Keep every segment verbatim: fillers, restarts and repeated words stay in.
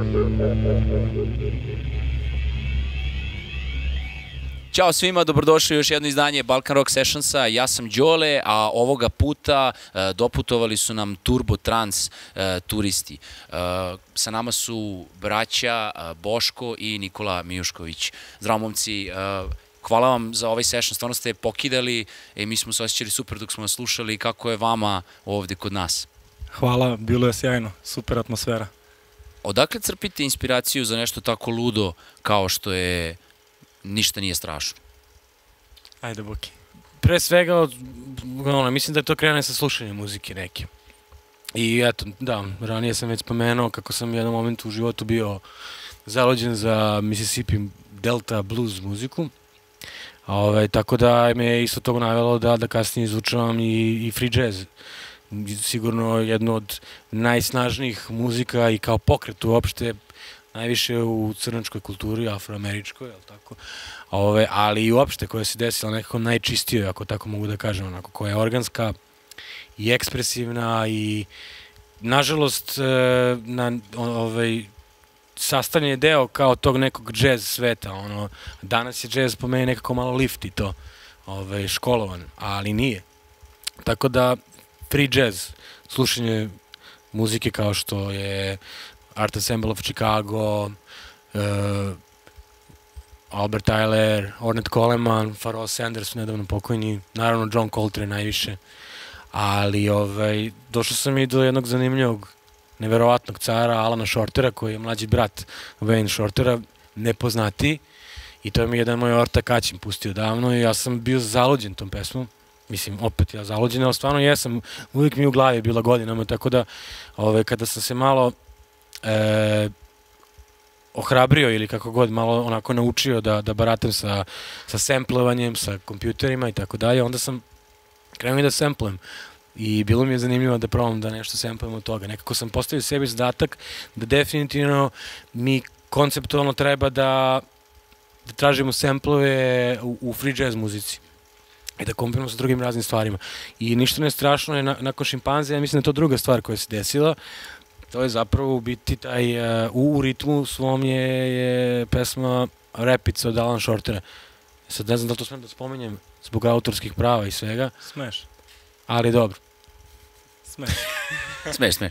Ćao svima, dobrodošli u još jedno izdanje Balkan Rock Sessionsa. Ja sam Đole, a ovoga puta e, doputovali su nam Turbo Trans e, turisti. E, sa nama su braća e, Boško i Nikola Mijušković. Zdravo momci, e, hvala vam za ovaj session, stvarno ste pokidali i mi smo se osjećali super dok smo vas slušali. Kako je vama ovde kod nas? Hvala, bilo je sjajno, super atmosfera. Odakle crpite inspiraciju za nešto tako ludo kao što je Ništa nije strašno? Ajde, Boki. Pre svega, ono, mislim da je to krenuo sa slušanjem muzike neke. I eto, da, ranije sam već spomenuo kako sam u jednom momentu u životu bio zalođen za Mississippi Delta blues muziku. Ove, tako da me je isto toga navjelo da, da kasnije izučavam i, i free jazz. Sigurno jedno od najsnažnijih muzika i kao pokret uopšte, najviše u crnačkoj kulturi, afroameričkoj, tako? Ove, ali i uopšte koja se desila nekako najčistijoj, ako tako mogu da kažem, onako, koja je organska i ekspresivna i nažalost na, ovaj, sastavljen je deo kao tog nekog džez sveta. Ono, danas je džez po meni nekako malo lift i to, ovaj, školovan, ali nije. Tako da free jazz, slušanje muzike kao što je Art Ensemble of Chicago, uh, Albert Tyler, Ornette Coleman, Pharoah Sanders, nedavno pokojni, naravno John Coltrane najviše, ali ovaj, došao sam i do jednog zanimljivog, neverovatnog cara, Alana Shortera, koji je mlađi brat Wayne Shortera, nepoznati, i to je mi jedan moj ortak Aćim pustio davno i ja sam bio zaluđen tom pesmom. Mislim, opet ja zaluđen, ali stvarno jesam, uvijek mi u glavi bila godinama, tako da ovaj, kada sam se malo E, ohrabrio ili kako god, malo onako naučio da, da baratam sa, sa samplovanjem, sa kompjuterima i tako dalje, onda sam krenuo i da samplujem i bilo mi je zanimljivo da probam da nešto samplujem od toga. Nekako sam postavio sebi zadatak da definitivno mi konceptualno treba da, da tražimo samplove u, u free jazz muzici i da kombinujemo sa drugim raznim stvarima. I ništa ne strašno je na, nakon Šimpanze, ja mislim da je to druga stvar koja se desila. To je zapravo u biti taj, uh, u ritmu svom je, je pesma Repica od Alana Shortera. Sad ne znam da li to smijem da spomenjem zbog autorskih prava i svega. Smeš. Ali dobro. Smeš. Smeš, smeš.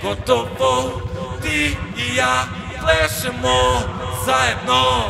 gotovo. Ti i ja plešemo zajedno.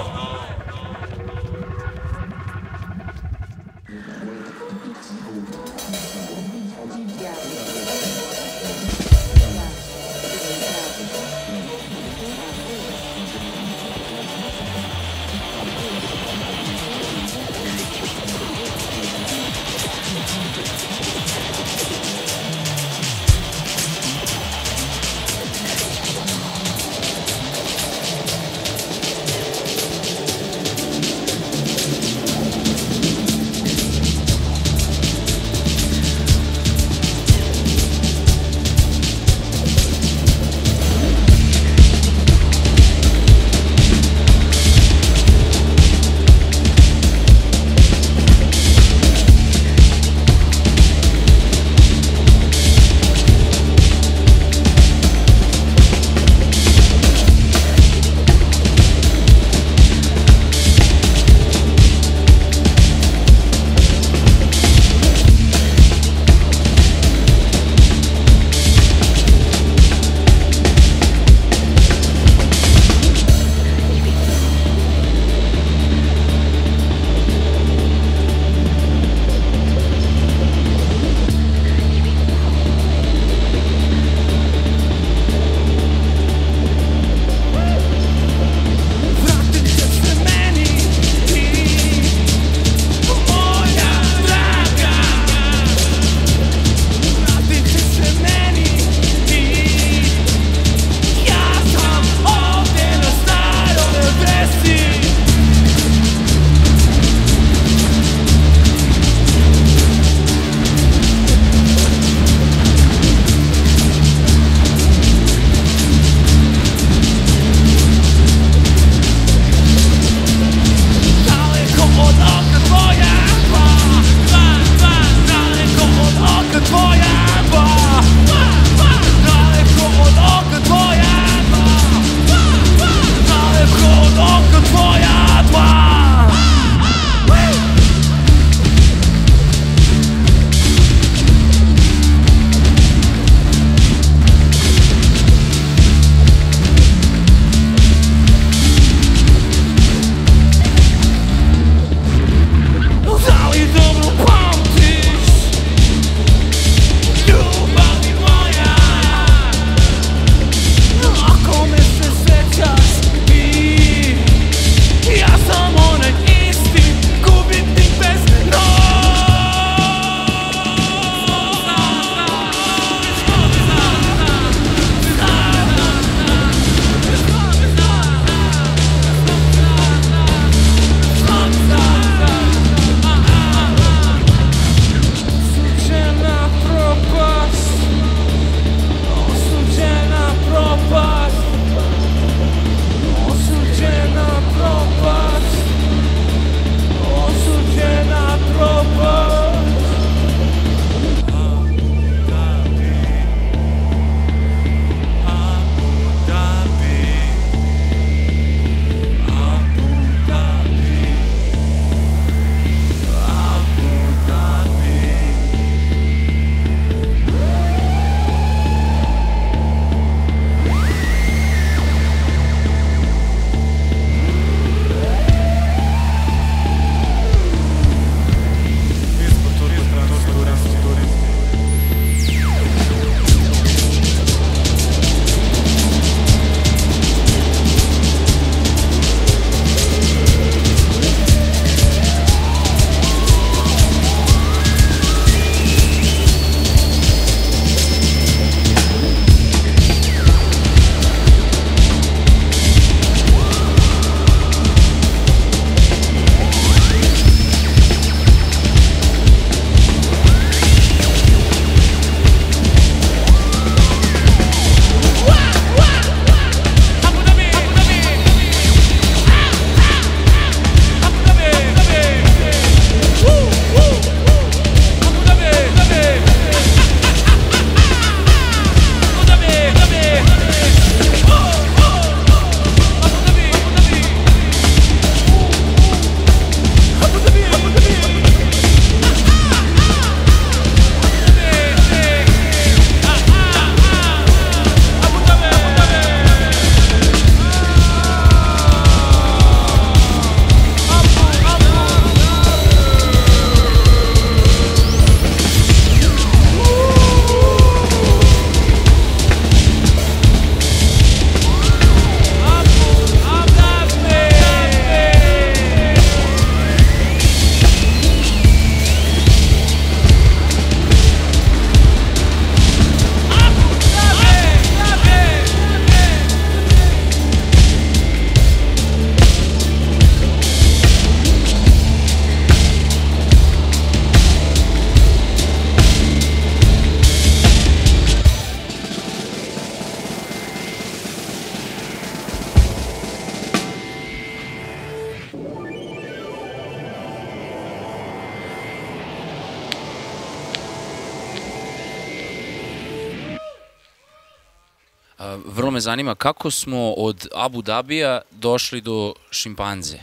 vrlo me zanima kako smo od Abu Dabija došli do šimpanze.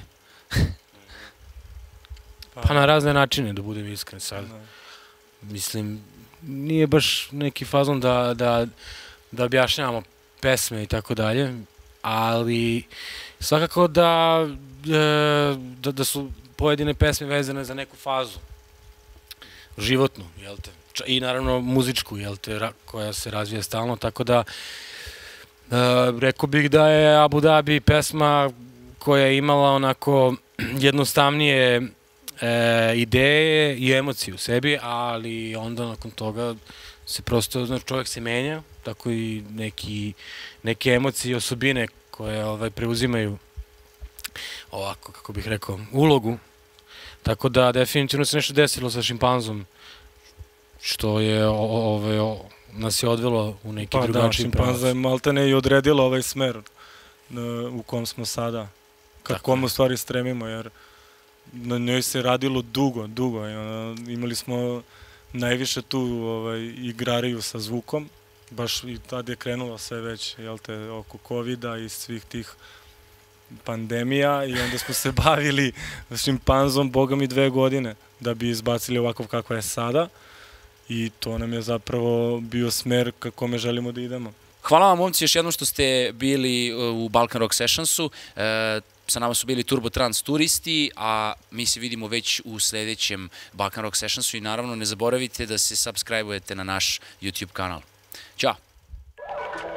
Pa na razne načine, da budem iskren sad. Mislim, nije baš neki fazon da, da, da objašnjavamo pesme i tako dalje, ali svakako da, da, da su pojedine pesme vezane za neku fazu životnu, jel te? I naravno muzičku, jel te, koja se razvija stalno, tako da rekao bih da je Abu Dhabi pesma koja je imala onako jednostavnije E, ideje i emocije u sebi, ali onda nakon toga se prosto, znači čovjek se menja, tako i neki, neke emocije i osobine koje ovaj, preuzimaju ovako, kako bih rekao, ulogu. Tako da definitivno se nešto desilo sa šimpanzom, što je ovaj, o, nas je odvelo u neki pa, drugačiji pravac. Pa da, šimpanza je maltene i odredila ovaj smer u kom smo sada, ka kom u stvari stremimo, jer na njoj se radilo dugo, dugo. Imali smo najviše tu ovaj, igrariju sa zvukom, baš i tad je krenulo sve već, jel te, oko kovida i svih tih pandemija i onda smo se bavili šimpanzom, boga mi, dve godine da bi izbacili ovakav kakva je sada i to nam je zapravo bio smer ka kome želimo da idemo. Hvala vam, momci, još jednom što ste bili u Balkan Rock Sessionsu. E, sa nama su bili Turbo Trans turisti, a mi se vidimo već u sledećem Balkan Rock Sessionsu i naravno ne zaboravite da se subscribe-ujete na naš YouTube kanal. Ćao!